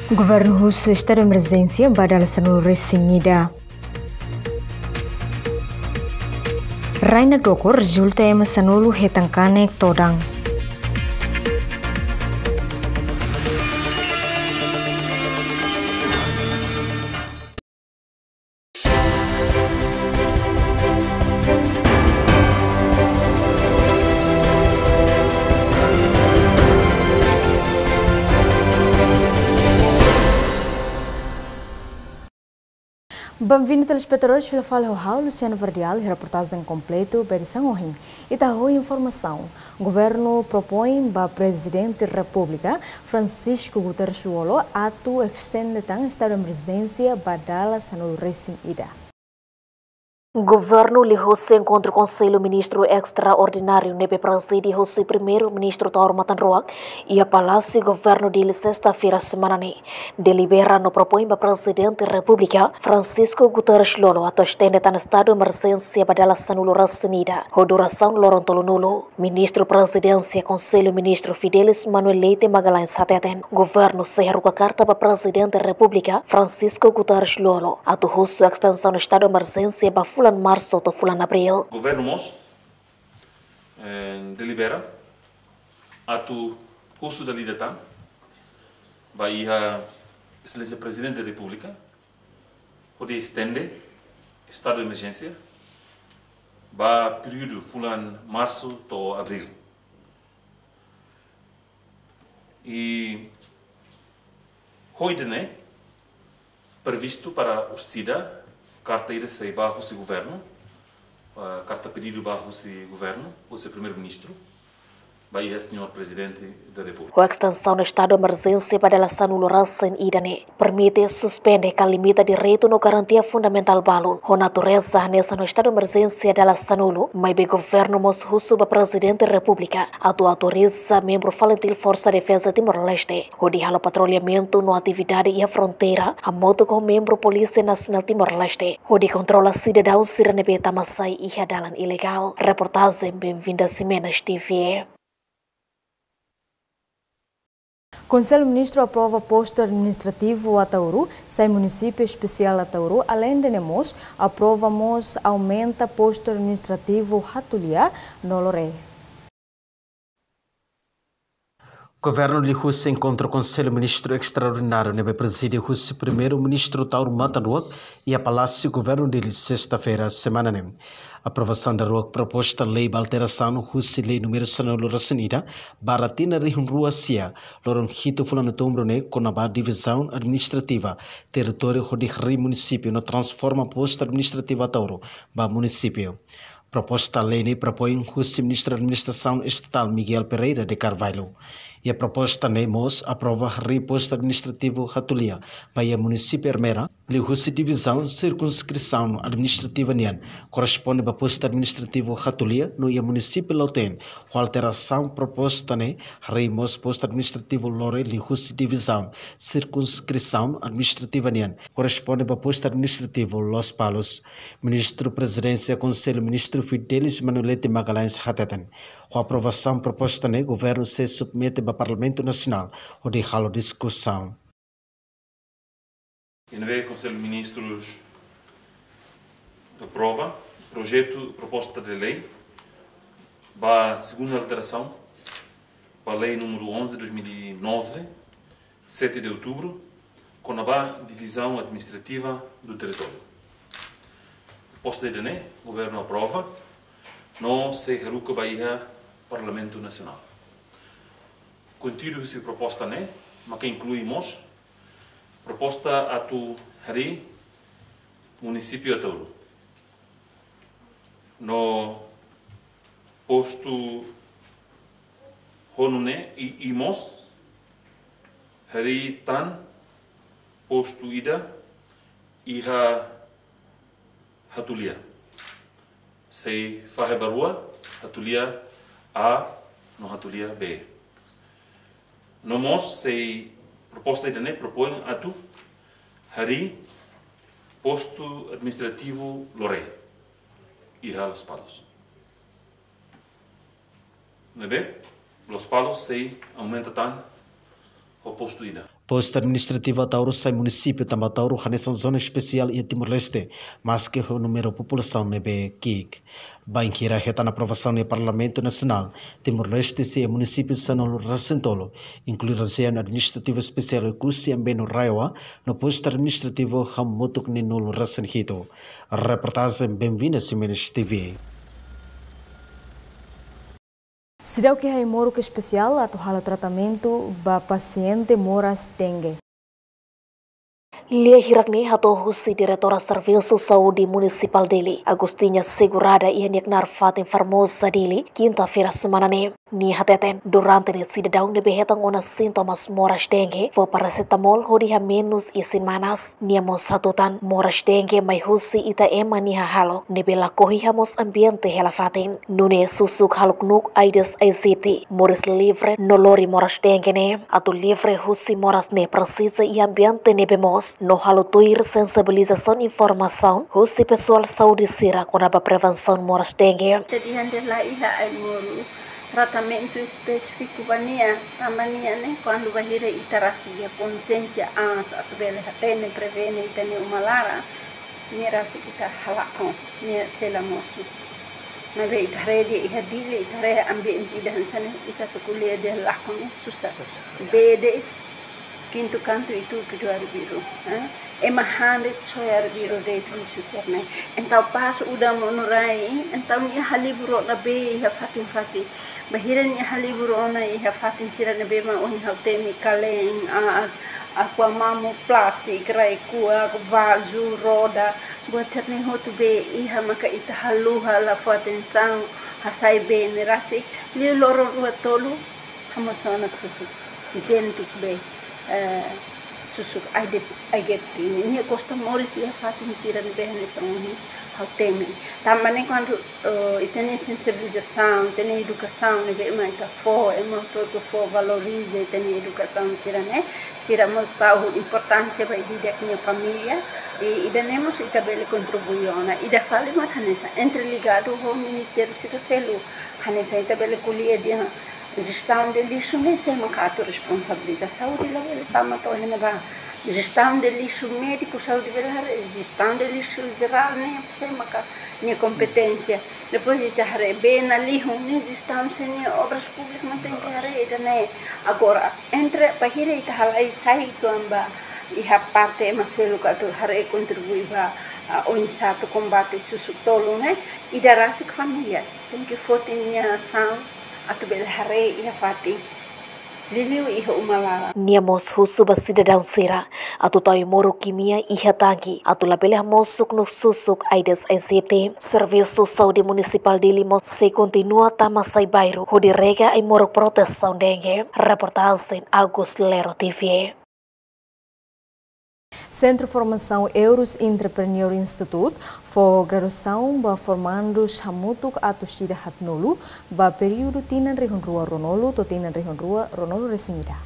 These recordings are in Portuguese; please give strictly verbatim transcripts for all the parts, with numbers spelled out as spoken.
Governo russo está de emergência badal sanul resingida. Raina doko resulta ema sanulu hetangkane todang. Bem-vindo telespectadores, filho fala o Luciano Verdial, reportagem completo, edição Ohim. E tá a informação. O governo propõe para o presidente da República, Francisco Guterres Luolo, ato extende tan estado de emergência badala sanul recém ida. O governo ligou se encontra o Conselho Ministro Extraordinário nebe presídio o primeiro-ministro Tauro Matanroak e a Palácio Governo de sexta-feira semana ne delibera no propõe para presidente da República Francisco Guterres Lolo a estende tan estado de emergência badala sanul racinida a duração Loron tolunulo ministro presidência Conselho Ministro Fidelis Manuel Leite Magalhães Hateten governo se a carta para presidente da República Francisco Guterres Lolo a tu a extensão do estado de emergência para fulan março ou fulan abril. O governo Mos eh, delibera atu curso da lidatan vai a excelência presidente da República pode estender estado de emergência para período fulan março ou abril. E hoje né previsto para o SIDA carteira se barro se governo, a carta pedido barro se governo, o seu primeiro-ministro, vai o senhor presidente da República. A extensão do estado de emergência para a sanul recém idane permite suspender que limita direito no garantia fundamental balun. A natureza nessa no estado de emergência da sanul, mas o governo mos russo para presidente da República, a autoriza membro falentil Força de Defesa Timor-Leste, o de halo patrulhamento no atividade e a fronteira, a moto com membro Polícia Nacional Timor-Leste, o de controla cidadãos siranebe tamasai e hadalan ilegal. Reportagem bem-vinda Simenas T V E. Conselho Ministro aprova posto administrativo a Tauru, sai município especial a Tauru, além de Nemos, aprovamos aumenta posto administrativo Hatulia no Loron. Governo de Rússia encontra o Conselho Ministro Extraordinário nebe presídio Rússia primeiro-ministro Tauro Matanroak e a Palácio Governo de sexta-feira semana nem. Aprovação da Roak proposta lei de alteração Rússia lei número sanul racinida baratina rihun Ruasia Loron hito fulano tombro ne com a divisão administrativa território de ri município no transforma posto administrativa Tauro ba município. Proposta lei ne propõe o ministro da Administração Estatal Miguel Pereira de Carvalho. E a proposta ne mos aprova reposto administrativo Hatulia para o município Hermera, lhe Rússia divisão circunscrição administrativa nian corresponde para posto administrativo Hatulia no ia município Lauten. Com alteração proposta ne remos posto administrativo Lore lhe Rússia divisão circunscrição administrativa nian corresponde para posto administrativo Los Palos. Ministro Presidência Conselho Ministro Fidelis Manuel Leite Magalhães Hateten. Com a aprovação proposta ne governo se submete para Parlamento Nacional ou de halo discussão. E no Conselho de Ministros aprova projeto proposta de lei para a segunda alteração para a lei número onze de dois mil e nove, sete de outubro, com a divisão administrativa do território. Proposta de lei, o governo aprova, não se reruca Bahia Parlamento Nacional. Contido essa proposta né, mas que incluímos proposta a tu hari município de Tauro. No posto honune e imos hari tan posto ida e ha Hatulia. Sei fahe barua Hatulia A no Hatulia B. No mos sei proposta de lei propõe a tu hari posto administrativo Lore e a Los Palos. Nebe Los Palos sei aumenta tan ao posto ida. Posto administrativo Tauro sai município também Tauro nessa zona especial e Timor-Leste, mas que o número de população nebe Kik. Banqueira reta na aprovação no Parlamento Nacional. Timor-Leste se é município sanolo Racentolo, incluir a zona administrativa especial Kusi Ambeno Raiwa, no posto administrativo Hamutuk Ninolo Racenhito. A reportagem bem-vinda Simenes T V. Será que hay moro que especial atual tratamento para paciente moras dengue? Lia hirakni hato husi diretora Serviço Saúde Municipal dele, Agostinha Segurada e Niaknar Fatem Formosa dele, quinta-feira semana ne. Ni hateten, durante ne cidadão de behetang ona sintomas moras dengue, for paracetamol hodi ha menos e semanas, niamos hatutan moras dengue mai husi ita ema ni ha halok, nebela kohi hamos ambiente hela fatin, nune susuk haluk nuk aides aiziti, moris livre nolori moras dengue ne, atu livre husi moras ne precisa e ambiente nebemos, no halutuir sensibilização e informação, husi pessoal saúde sira konaba prevenção moras dengue. Jadi handela iha ai moru tratamento específico bania tamania né quando bahira itarasia consciência ans atbele hatene prevene itane umalara ni rasi kita halakon ni sela mosu mabe itaredi iha dile itare ambiente dan sana ita tukulia de lakon susah bede quinto canto itu kedua biru eh ema handet soyar biru de itu susah né então passo udah monurai então ni halibro na be ya fatin fatin bahiran ni halibro na ya fatin sira na be ma on haute kaleng a aqua mamu plastik rai kua vaso roda buat cerne hotu be iha maka ita haluha la fatin sang hasai be ni rasi li loron ua tolu hamasona susu gentik be Uh, susuk aides aigepti ni costa moris ya fatin siran behne sangi hautemi tamane quando uh, itene sensibilização tene educação ne be mai ta fo e mo todo fo valorize tene educação sirane siramos pa a importância vai de minha família e idanemos itabele contribuiona ida falemos hanesa entreligado ao ministério siraselu hanesa itabele kulia dia gestão de lixo nem sei macato responsabilidade saúde lá ele tá matou ele vai gestão de lixo médico saúde velar gestão de lixo geral nem sei macato nem competência depois de estar bem na lixo nem gestão sem obras públicas não tem que arreda né agora entre bahira ita halai sai tu amba e a parte maselo que tu hare contribui para o insato combate susutolo né e dará se família tem que fotinha ação atu bel hare iha fati liliu iha umalara niamos husu basida daun sira atu tai moro kimia iha tangi atu labele mosuk no susuk aides I C T Serviço Saúde Municipal de Lima se continua tamasai bairro hodi rega ai moro proteção dengue reportagem August Lero T V E. Centro de Formação Euros Entrepreneur Institute for graduação ba formandos hamutuk atus tida hatnolu ba período tinan rihon rua ronolo to tinan rihon rua ronolo resinida.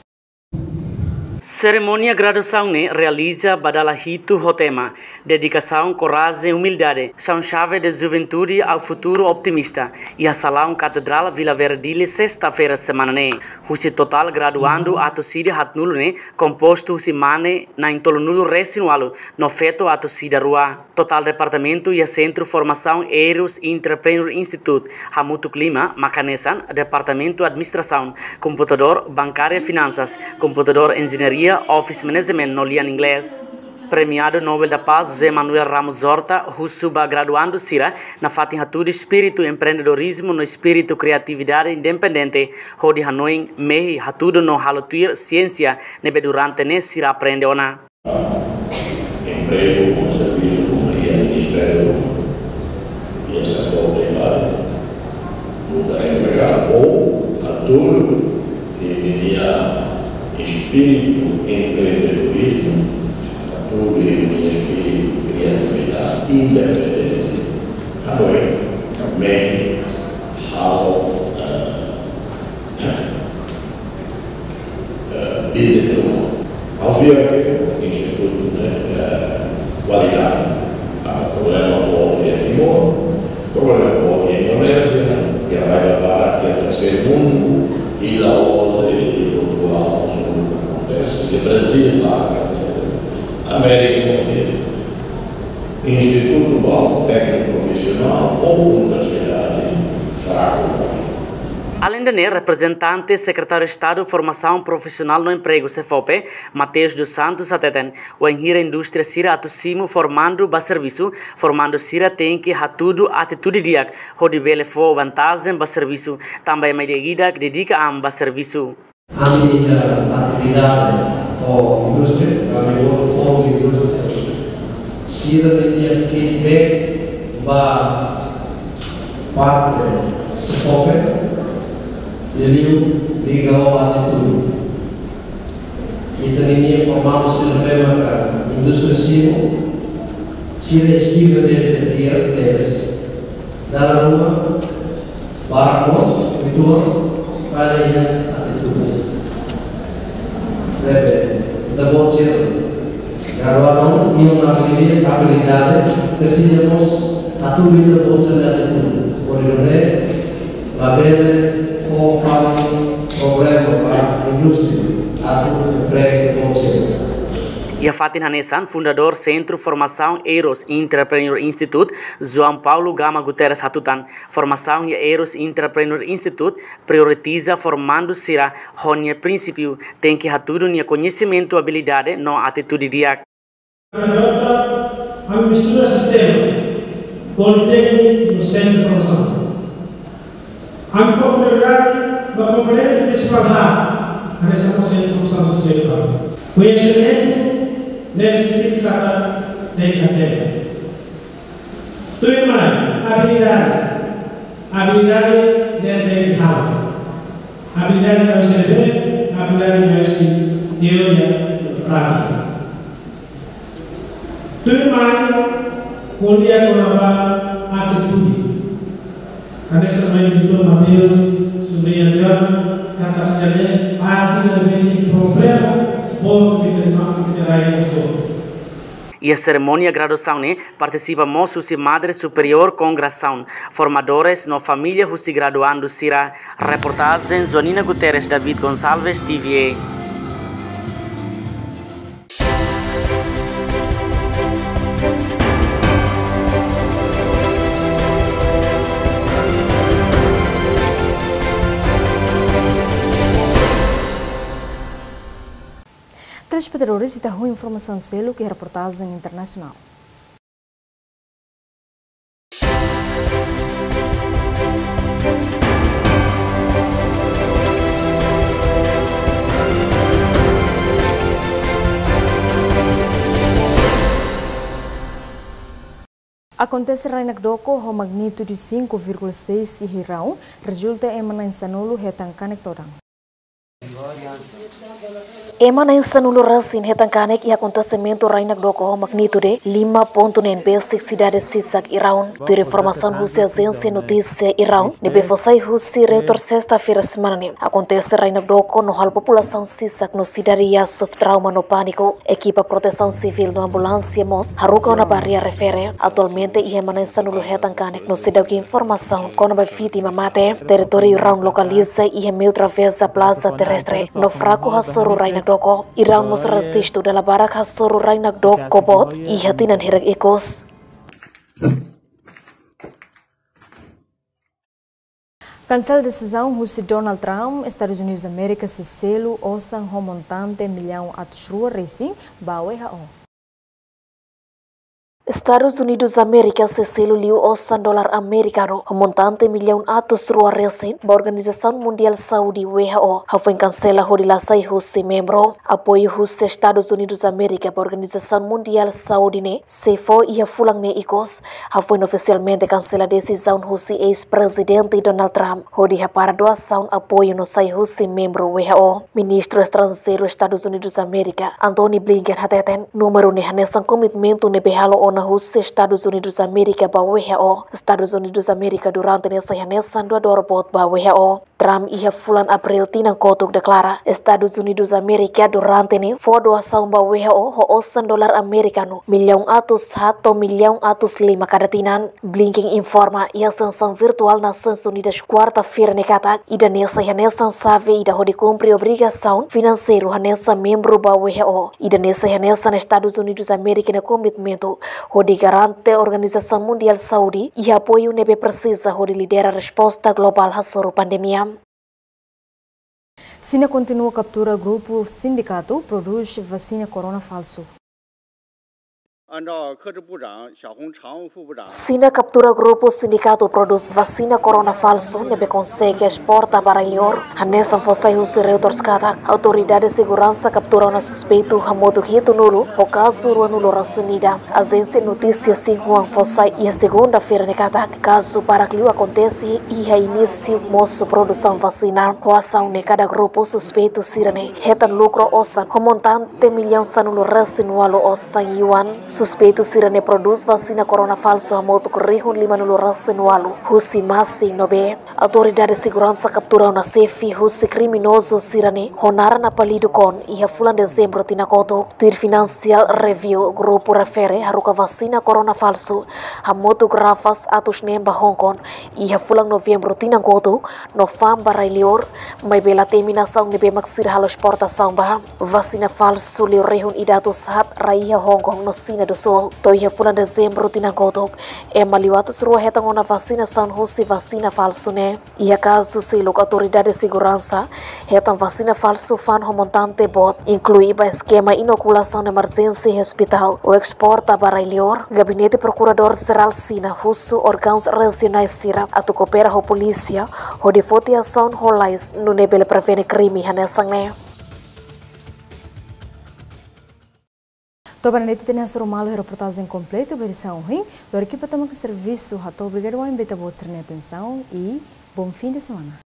Cerimônia graduação ne realiza badala hitu hotema dedicação, coragem e humildade são chave de juventude ao futuro optimista e a salão catedral Vila Verdile sexta-feira semana ne husi total graduando ato sida hatnulo ne composto husi mane na intolunulo resinualo no feto ato sida rua total departamento e a centro formação Euros Entrepreneur Institute hamutu clima macanesan departamento administração computador bancária finanças computador engenharia Office Management no lian inglês. Premiado Nobel da Paz José Manuel Ramos Horta, Husuba graduando Sira na fatin hatude espírito empreendedorismo no espírito criatividade independente, hodi Hanoi mehi hatudo no halotuir ciência nebe durante ne Sira aprende ona. Emprego com serviço como ia Ministério e essa coisa nunca empregado ou hatudo e viria espírito empreendedorismo, tudo em espírito criatividade independente. Agora, também, how digital. Ao ver que o Instituto de Qualidade, problema com o Timor, problema com a Indonésia, que vai para o terceiro mundo e lá onde ele Brasil, América Unida, Instituto Global Técnico Profissional ou Universidade Fraco. Além de né, representante secretário de Estado de Formação Profissional no Emprego, C F O P, Mateus dos Santos Ateten, o enhira indústria sira atucimo formando ba serviço, formando sira tem que hatudo atitude diak, hodi bele fo vantagem ba serviço, também medida que dedica a ba serviço. A minha atividade ou indústria, a minha foco indústria, sira tinha feedback ba parte C F O P. Ele ligou a atitude. E também formado se leva a indústria civil, se a esquiva de dia deles, da rua, barcos, vitor, para a atitude. Deve, da boa ser, graduaram e uma habilidade, precisamos a tudo da boa ser atitude. Por exemplo, a bela ou fazem problema para a indústria, a tudo emprego como sempre. E a Fatin Hanesan, fundador Centro Formação Eros Entrepreneur Institute, João Paulo Gama Guterres Hatutan, Formação e Eros Entrepreneur Institute prioritiza formando sira honha princípio, tem que hatudo nia conhecimento, habilidade, não atitude diak. A mistura sistema politécnico no Centro de Formação. A formulidade da componente principal a nessa conceito de função social. Conhecimento necessita tem que ter. Tudo mais, habilidade. Habilidade deve ter que habilidade não se vê, habilidade não se teoria prática. Tudo mais, kuliah menambah atitude. Ada sebagai itu Mateus sebenarnya kata dia hati lebih problem bom diterima keterai musuh. E a cerimônia de graduação né, participa moços e madre superior congração, formadores na família que se graduando será reportagem Zonina Guterres, David Gonçalves, T V E. Telespectadores, está ruim informação selo que é reportagem internacional. Acontece rainak doko ho magnitude cinco vírgula seis e hirau resulta em Nasional hetang kanek todang. Emana insanulo rasin hetangkanek e acontecimento rainak doko magnitude lima ponto nove basic cidade sisak iraun. Ter informação husi agência notícia iraun nebe fosai husi reutor sexta-feira semana nem. Acontece rainak doko no hal população sisak no cidade Yasuf trauma no pânico. Equipa proteção civil no ambulância mos haruka na barria refere. Atualmente e emana insanulo hetangkanek no cidade informação com a vítima mate. Território iraun localiza e emeu travessa plaza terrestre no fraco hasoro rainak doko irang mos resisto dala barak hasoro rainak dok kobot i hatinan hirag ekos. Cancela decisão russo Donald Trump, Estados Unidos da América se selo osan homontante milhão atos rua racing bawe hao. Estados Unidos da América se selo liu osan dolar americano montante milhão atos rua recém da Organização Mundial Saúde W H O foi cancela horilasai husi membro apoio husi Estados Unidos da América da Organização Mundial Saúde ne se foi e fulang ne ikos foi oficialmente cancela decisão husi ex-presidente Donald Trump hodi para doação apoio no sai husi membro W H O. Ministro estrangeiro Estados Unidos da América Anthony Blinken hateten número ne hanesan komitmento ne behalo on na Rússia, Estados Unidos da América, ba W H O. Estados Unidos da América durante nessa reunião do adorbot ba W H O. Trump ia fulan April tinang kotuk deklara Estados Unidos da América durante ni for doação ba W H O ho osan dolar americano milhão atus satu milhão atus lima kada tinan. Blinking informa ia sensão virtual Nações Unidas quarta-feira nekata ida nessa reunião save ida ho de cumprir obrigação financeiro hanessa membro ba W H O. Ida nessa reunião Estados Unidos da América na commitmento ho de garante a Organização Mundial Saúde e apoio nebe precisa ho de lidera resposta global hasoro pandemia. Sina continua captura grupo sindicato produz vacina corona falso. Sina captura grupo sindicato produz vacina corona falso nebe consegue exporta para Lior. Hanesan fosai husi reuters kata autoridade de segurança captura una suspeito hamodo hito nulo o caso rua nulo rasenida. Agência notícia cinco fosai e a segunda-feira nekata caso para que acontece e a início moço produção vacina. O ação ne cada grupo suspeito sirane hetan lucro osan o montante milhão sanulo resinualo osan yuan. Suspeito sirane produz vacina corona falso a moto corrihun lima nulo resinualo. Husi masing nobe. Autoridade de segurança captura una sefi husi criminoso sirane honara na palido con e a fulan dezembro tinakoto. Tuir financial review grupo refere haruka vacina corona falso a moto grafas atus nemba Hong Kong e a fulan novembro tinakoto no fam barailior mai bela terminação nebe maksir halo exportação bah vacina falso leo rehun idatus hat raia Hong Kong no sina do sol toia fulan dezembro tinakoto e maliwatus rua hetang ona vacinação husi vacina falso ne e a caso se lok autoridade de segurança hetang vacina falso fan homontante bot inclui ba esquema inoculação de emergência hospital o exporta para Ilior gabinete procurador geral sina husu órgãos regionais sira atu coopera ho polícia ho de fotiação holais no nebel prevene crime hanesang ne. Toba nete tenia soromalo reportagem completa versão ruim do equipe toma que serviço rato obrigado a embeta botar atenção e bom fim de semana.